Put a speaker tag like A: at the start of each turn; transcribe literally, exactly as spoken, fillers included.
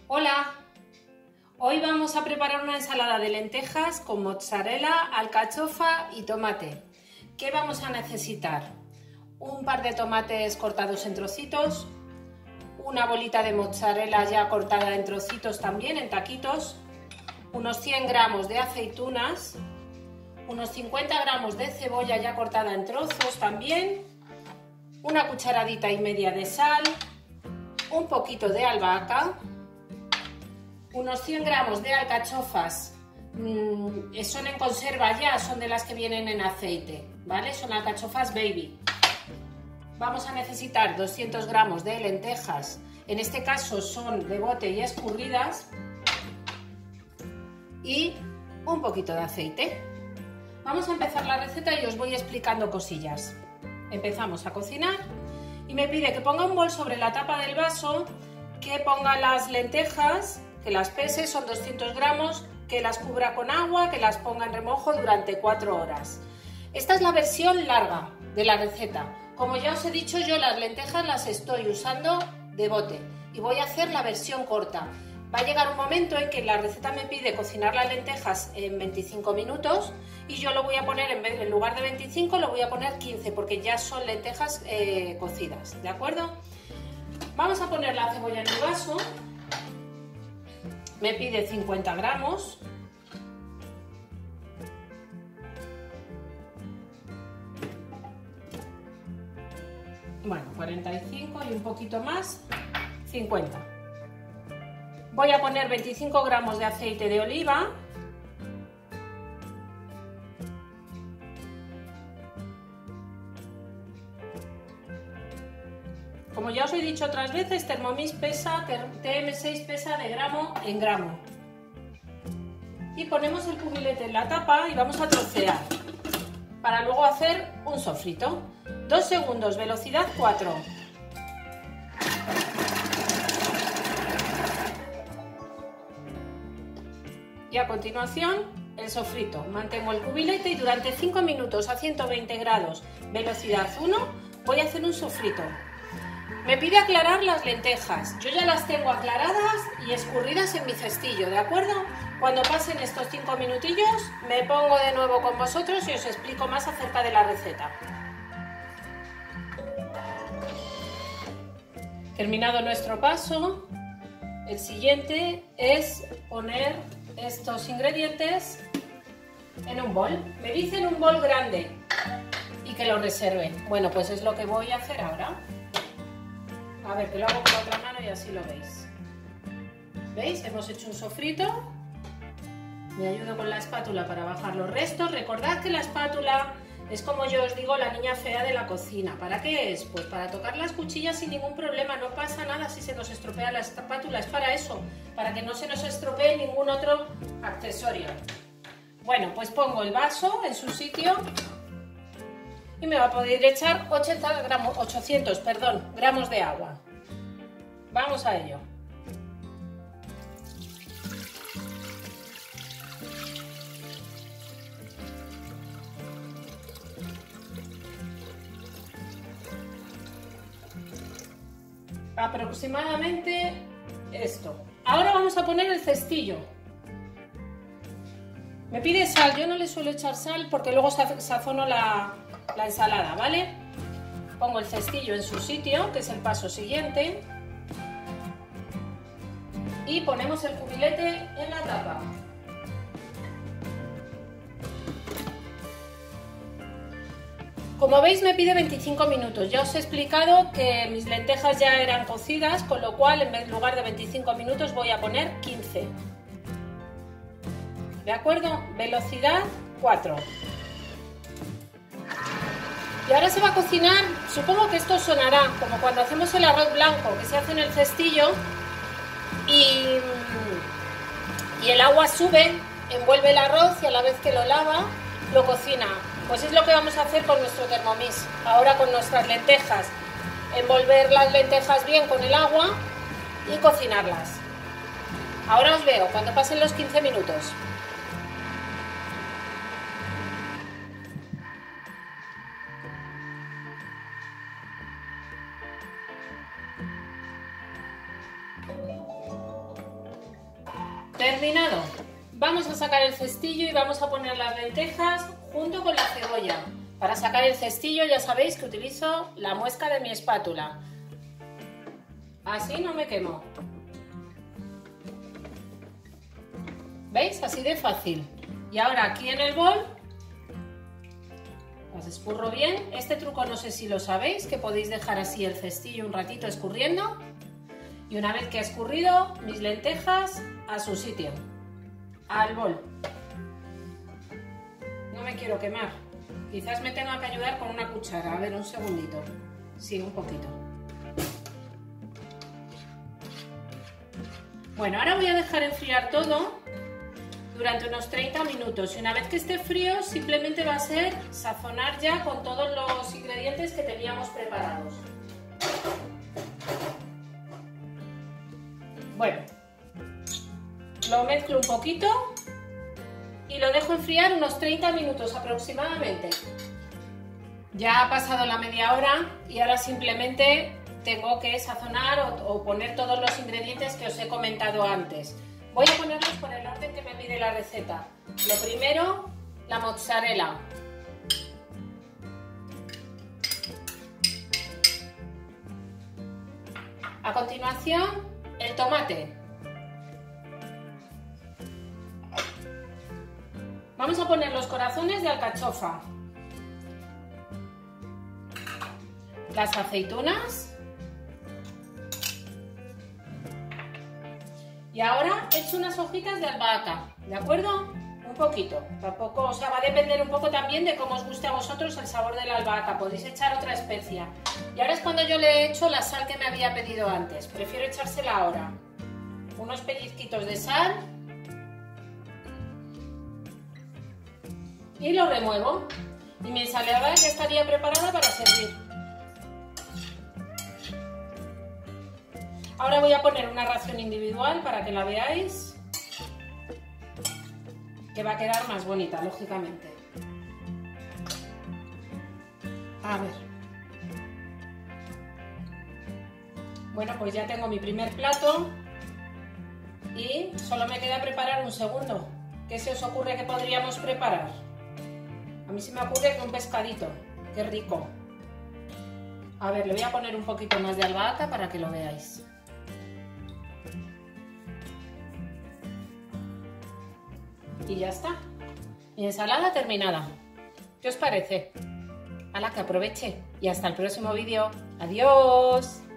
A: Hola, hoy vamos a preparar una ensalada de lentejas con mozzarella, alcachofa y tomate. ¿Qué vamos a necesitar? Un par de tomates cortados en trocitos, una bolita de mozzarella ya cortada en trocitos también, en taquitos, unos cien gramos de aceitunas, unos cincuenta gramos de cebolla ya cortada en trozos también, una cucharadita y media de sal, un poquito de albahaca, unos cien gramos de alcachofas, mmm, son en conserva ya, son de las que vienen en aceite, ¿vale? Son alcachofas baby. Vamos a necesitar doscientos gramos de lentejas, en este caso son de bote y escurridas, y un poquito de aceite. Vamos a empezar la receta y os voy explicando cosillas. Empezamos a cocinar y me pide que ponga un bol sobre la tapa del vaso, que ponga las lentejas, que las pese, son doscientos gramos, que las cubra con agua, que las ponga en remojo durante cuatro horas. Esta es la versión larga de la receta. Como ya os he dicho, yo las lentejas las estoy usando de bote y voy a hacer la versión corta. Va a llegar un momento en que la receta me pide cocinar las lentejas en veinticinco minutos y yo lo voy a poner, en, vez, en lugar de veinticinco, lo voy a poner quince, porque ya son lentejas eh, cocidas, ¿de acuerdo? Vamos a poner la cebolla en el vaso. Me pide cincuenta gramos. Bueno, cuarenta y cinco y un poquito más, cincuenta. Voy a poner veinticinco gramos de aceite de oliva. Como ya os he dicho otras veces, Thermomix pesa, T M seis pesa de gramo en gramo. Y ponemos el cubilete en la tapa y vamos a trocear para luego hacer un sofrito. Dos segundos, velocidad cuatro. Y a continuación el sofrito. Mantengo el cubilete y durante cinco minutos a ciento veinte grados, velocidad uno, voy a hacer un sofrito. Me pide aclarar las lentejas. Yo ya las tengo aclaradas y escurridas en mi cestillo, ¿de acuerdo? Cuando pasen estos cinco minutillos me pongo de nuevo con vosotros y os explico más acerca de la receta. Terminado nuestro paso, el siguiente es poner estos ingredientes en un bol. Me dicen un bol grande y que lo reserve. Bueno, pues es lo que voy a hacer ahora. A ver, que lo hago con la otra mano y así lo veis. ¿Veis? Hemos hecho un sofrito. Me ayudo con la espátula para bajar los restos. Recordad que la espátula es, como yo os digo, la niña fea de la cocina. ¿Para qué es? Pues para tocar las cuchillas sin ningún problema. No pasa nada si se nos estropea la espátula. Es para eso, para que no se nos estropee ningún otro accesorio. Bueno, pues pongo el vaso en su sitio y me va a poder echar ochenta gramos, ochocientos perdón, gramos de agua. Vamos a ello. Aproximadamente esto. Ahora vamos a poner el cestillo. Me pide sal, yo no le suelo echar sal porque luego sazono la, la ensalada, ¿vale? Pongo el cestillo en su sitio, que es el paso siguiente, y ponemos el cubilete en la tapa. Como veis, me pide veinticinco minutos. Ya os he explicado que mis lentejas ya eran cocidas, con lo cual en lugar de veinticinco minutos voy a poner quince. ¿De acuerdo? Velocidad cuatro. Y ahora se va a cocinar, supongo que esto sonará como cuando hacemos el arroz blanco, que se hace en el cestillo y, y el agua sube, envuelve el arroz y a la vez que lo lava, lo cocina. Pues es lo que vamos a hacer con nuestro Thermomix, ahora con nuestras lentejas. Envolver las lentejas bien con el agua y cocinarlas. Ahora os veo cuando pasen los quince minutos. Terminado. Vamos a sacar el cestillo y vamos a poner las lentejas junto con la cebolla. Para sacar el cestillo ya sabéis que utilizo la muesca de mi espátula. Así no me quemo. ¿Veis? Así de fácil. Y ahora aquí en el bol las escurro bien. Este truco no sé si lo sabéis, que podéis dejar así el cestillo un ratito escurriendo. Y una vez que ha escurrido, mis lentejas a su sitio, al bol. No me quiero quemar. Quizás me tenga que ayudar con una cuchara. A ver, un segundito. Sí, un poquito. Bueno, ahora voy a dejar enfriar todo durante unos treinta minutos y una vez que esté frío simplemente va a ser sazonar ya con todos los ingredientes que teníamos preparados. Bueno, lo mezclo un poquito y lo dejo enfriar unos treinta minutos aproximadamente. Ya ha pasado la media hora y ahora simplemente tengo que sazonar o, o poner todos los ingredientes que os he comentado antes. Voy a ponerlos por el orden que me pide la receta. Lo primero, la mozzarella. A continuación, el tomate. Vamos a poner los corazones de alcachofa. Las aceitunas. Y ahora he hecho unas hojitas de albahaca, ¿de acuerdo? Un poquito, tampoco, o sea, va a depender un poco también de cómo os guste a vosotros el sabor de la albahaca, podéis echar otra especia. Y ahora es cuando yo le he hecho la sal que me había pedido antes, prefiero echársela ahora. Unos pellizquitos de sal. Y lo remuevo. Y mi ensalada ya estaría preparada para servir. Ahora voy a poner una ración individual para que la veáis, que va a quedar más bonita, lógicamente. A ver. Bueno, pues ya tengo mi primer plato y solo me queda preparar un segundo. ¿Qué se os ocurre que podríamos preparar? A mí se me ocurre que un pescadito. ¡Qué rico! A ver, le voy a poner un poquito más de albahaca para que lo veáis. Y ya está. Mi ensalada terminada. ¿Qué os parece? ¡Hala, que aproveche! Y hasta el próximo vídeo. ¡Adiós!